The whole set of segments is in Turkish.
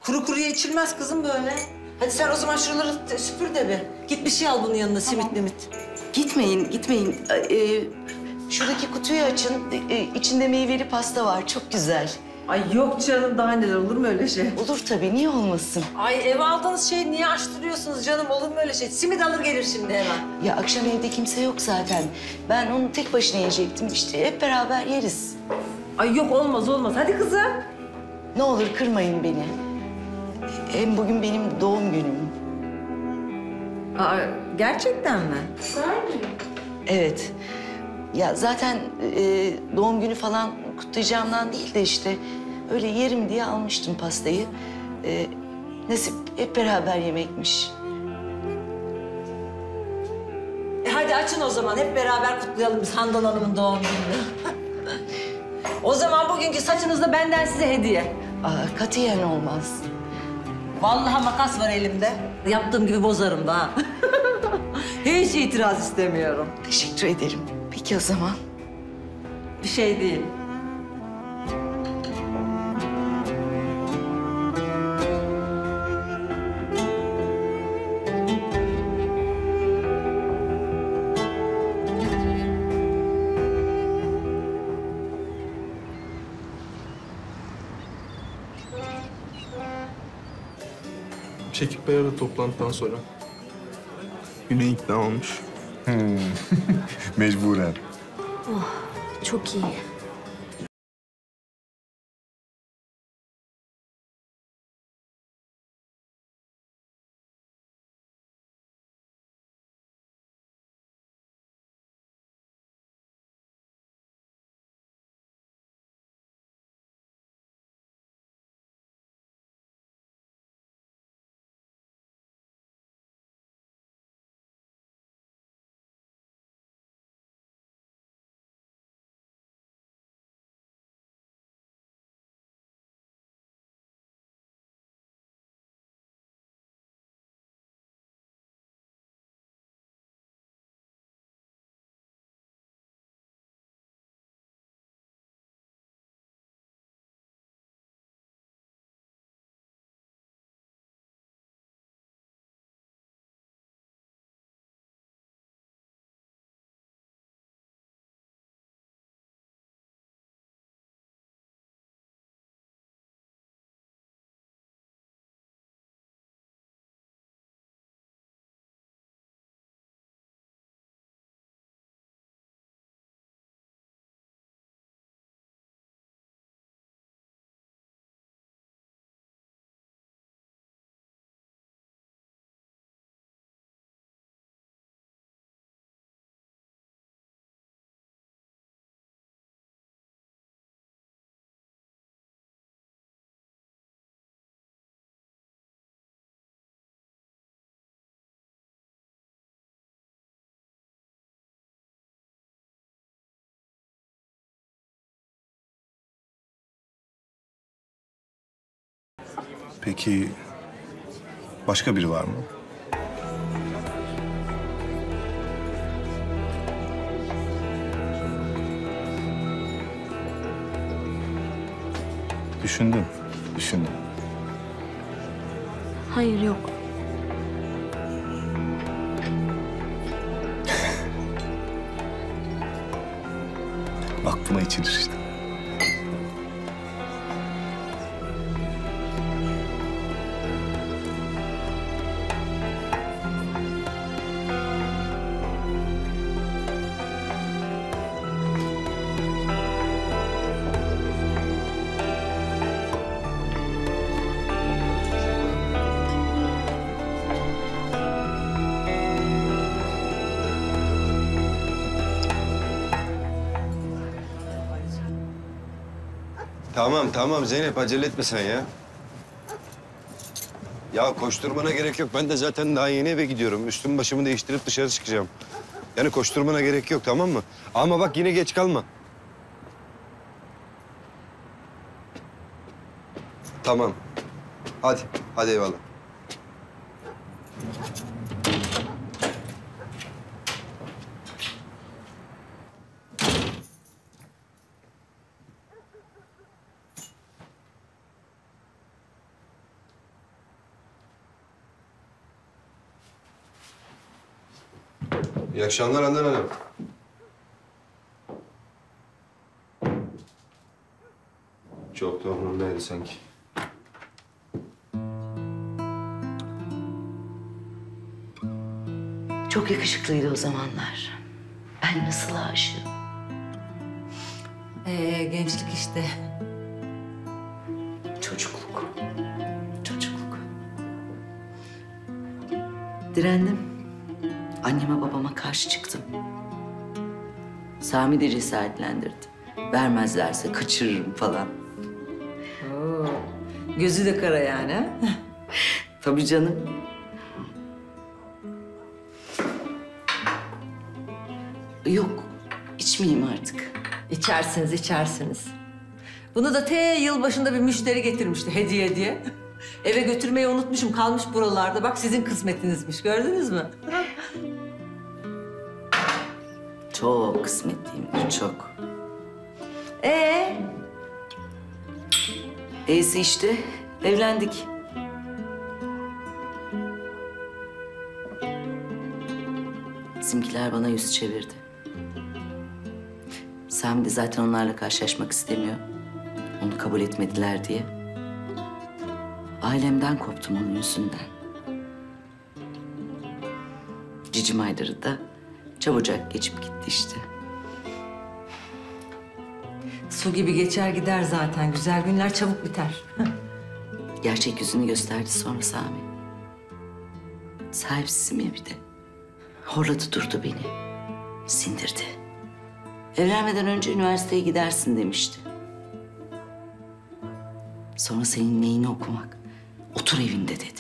Kuru kuruya içilmez kızım böyle. Hadi sen o zaman şuraları süpür de bir. Git bir şey al bunun yanına, simit mimit. Gitmeyin, gitmeyin. Şuradaki kutuyu açın. İçinde meyveli pasta var. Çok güzel. Ay yok canım, daha neler, olur mu öyle şey? Olur tabii, niye olmasın? Ay eve aldığınız şeyi niye açtırıyorsunuz canım, olur mu öyle şey? Simit alır gelir şimdi hemen. Ya akşam evde kimse yok zaten. Ben onu tek başına yiyecektim. İşte hep beraber yeriz. Ay yok, olmaz olmaz. Hadi kızım. Ne olur kırmayın beni. Hem bugün benim doğum günüm. Aa, gerçekten mi? Evet. Ya zaten doğum günü falan kutlayacağımdan değil de işte öyle yerim diye almıştım pastayı. Nasip hep beraber yemekmiş. Hadi açın o zaman, hep beraber kutlayalım biz Handan Hanım'ın doğum gününü. O zaman bugünkü saçınız da benden size hediye. Aa, katiyen olmaz. Vallahi makas var elimde. Yaptığım gibi bozarım da ha. Hiç itiraz istemiyorum. Teşekkür ederim. Peki o zaman. Bir şey değil. Şekip Bey aradı toplantıdan sonra. Güney ikna olmuş. Mecburen. Çok iyi. Peki başka biri var mı? Düşündüm, düşündüm. Hayır yok. Aklıma içilir işte. Tamam Zeynep, acele etme sen ya. Ya koşturmana gerek yok. Ben de zaten daha yeni eve gidiyorum. Üstümü başımı değiştirip dışarı çıkacağım. Yani koşturmana gerek yok, tamam mı? Ama bak yine geç kalma. Tamam. Hadi eyvallah. İyi akşamlar Handan Hanım. Çok da umurumdaydı sanki. Çok yakışıklıydı o zamanlar. Ben nasıl aşığım. Gençlik işte. Çocukluk. Çocukluk. Direndim. Anneme babama karşı çıktım. Sami de cesaretlendirdi. Vermezlerse kaçırırım falan. Oo, gözü de kara yani ha? Tabii canım. Yok, içmeyeyim artık. İçersiniz, içersiniz. Bunu da yılbaşında bir müşteri getirmişti hediye diye. Eve götürmeyi unutmuşum, kalmış buralarda. Bak sizin kısmetinizmiş, gördünüz mü? Çok kısmetliyim, çok. Ee, Eysi işte, evlendik. Bizimkiler bana yüz çevirdi. Sami de zaten onlarla karşılaşmak istemiyor. Onu kabul etmediler diye. Ailemden koptum onun yüzünden. Cicim ayları da çabucak geçip gitti işte. su gibi geçer gider zaten. Güzel günler çabuk biter. Gerçek yüzünü gösterdi sonra Sami. Sahipsizim ya bir de. Horladı durdu beni. Sindirdi. Evlenmeden önce üniversiteye gidersin demişti. Sonra senin neyini okumak? Otur evinde dedi.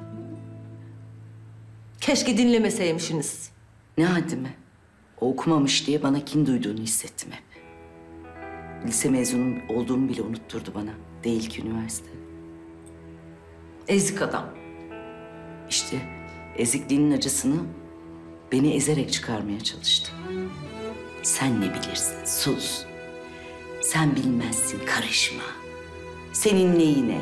Keşke dinlemeseymişsiniz. Ne haddime? O okumamış diye bana kin duyduğunu hissettim hep. Lise mezunu olduğumu bile unutturdu bana. Değil ki üniversite. Ezik adam. İşte ezikliğinin acısını beni ezerek çıkarmaya çalıştı. Sen ne bilirsin? Sus. Sen bilmezsin, karışma. Senin neyine?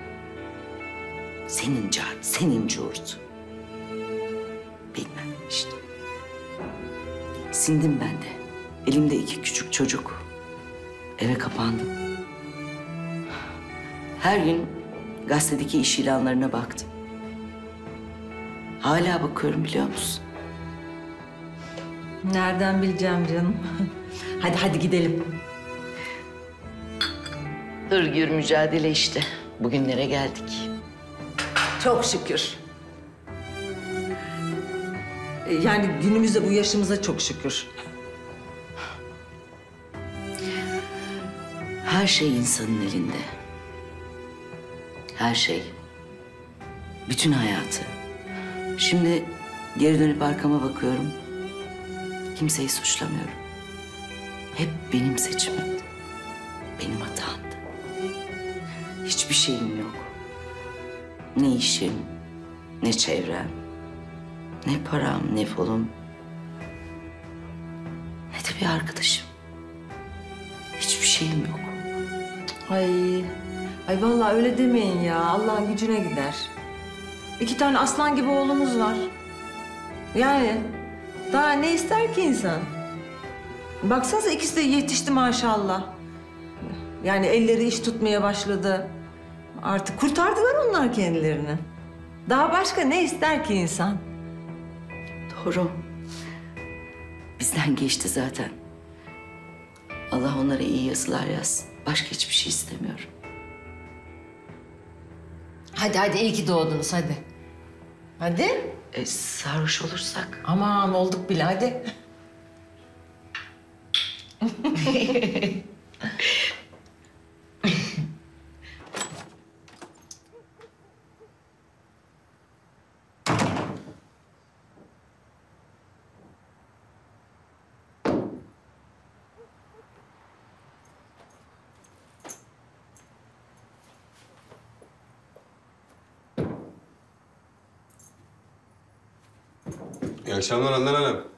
Senin cart, senin curt. Bilmem işte. Sindim ben de. Elimde 2 küçük çocuk. Eve kapandım. Her gün gazetedeki iş ilanlarına baktım. Hala bakıyorum biliyor musun? Nereden bileceğim canım? Hadi gidelim. Hırgür mücadele işte. Bugünlere geldik. Çok şükür. Yani günümüzde bu yaşımıza çok şükür. Her şey insanın elinde. Her şey. Bütün hayatı. Şimdi geri dönüp arkama bakıyorum. Kimseyi suçlamıyorum. Hep benim seçimimdi. Benim hatamdı. Hiçbir şeyim yok. Ne işim, ne çevrem, ne param, ne pulum, ne de bir arkadaşım. Hiçbir şeyim yok. Ay vallahi öyle demeyin ya. Allah'ın gücüne gider. 2 tane aslan gibi oğlumuz var. Yani daha ne ister ki insan? Baksanıza ikisi de yetişti maşallah. Yani elleri iş tutmaya başladı. Artık kurtardılar onlar kendilerini. Daha başka ne ister ki insan? Doğru. Bizden geçti zaten. Allah onlara iyi yazılar yazsın. Başka hiçbir şey istemiyorum. Hadi iyi ki doğdunuz hadi. Hadi. Sarhoş olursak Aman olduk bile hadi. İyi akşamlar Handan Hanım.